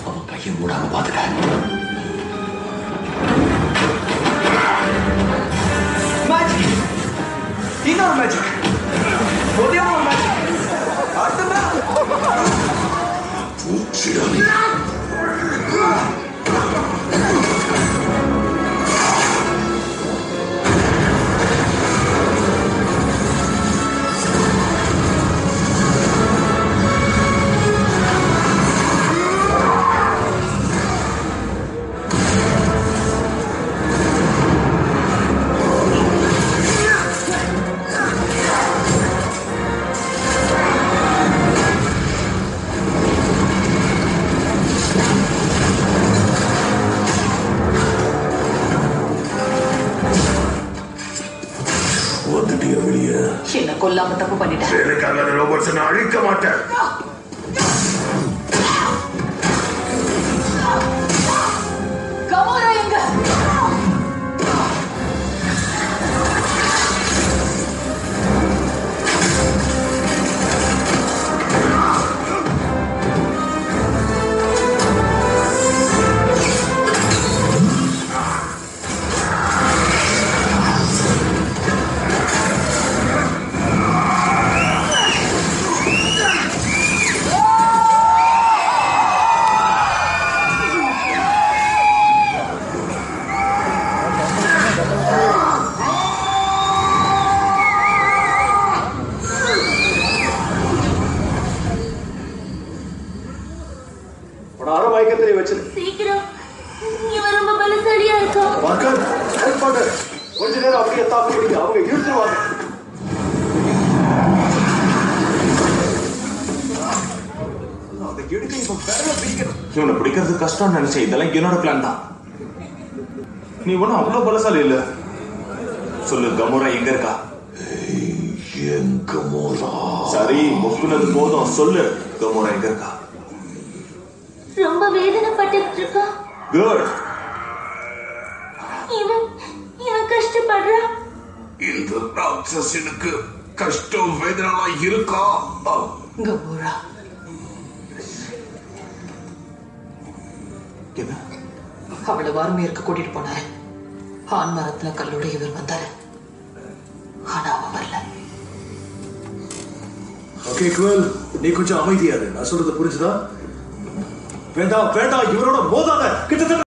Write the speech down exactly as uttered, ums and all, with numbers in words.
அவன் கையை மூடாம பாத்துக்க. மேஜிக், இன்னொரு மேஜிக், ஒரே ஒரு மேஜிக். அடுத்த பூச்சிடாதே. என்ன கொல்லாம தப்பு பண்ணிட்டேன். வேலைக்காக ரோபோட்ஸ் நான் அழிக்க மாட்டேன். கமோரா எங்க? சீக்கிரம், இவன் ரொம்ப பலசாலியா இருக்கான். கொஞ்ச நேரம் அப்படியே தாக்கு பிடிக்க, அவங்க இழுத்துருவாங்க. இவனை பிடிக்கிறது கஷ்டம் நினைச்சேன். இதெல்லாம் என்னோட பிளான் தான். நீ ஒன்னும் அவ்வளவு பலசாலி இல்ல. சொல்லு, கமோரா எங்க இருக்கா? கமோரா சரி, முக்குனது போதும். சொல்லு, கமோரா எங்க இருக்கா? ரொம்ப வேதனைப்பட்டு இருக்கா. குட். இவன் இவன் கஷ்டப்படுறான். இந்த ராட்சசனுக்கு கஷ்டம் வேதனை இருக்கா? கமோரா என்ன? அவளை வார்மையருக்கு கூட்டிட்டு போனாரு. ஆண் மரத்துல கல்லோட இவர் வந்தாரு. ஆனா அவன் வரல. ஓகே குவல், நீ கொஞ்சம் அமைதியாரு. நான் சொல்றது புரிஞ்சுதா? வேண்டாம் வேண்டாம், இவரோட மோதாத. கிட்டத்தட்ட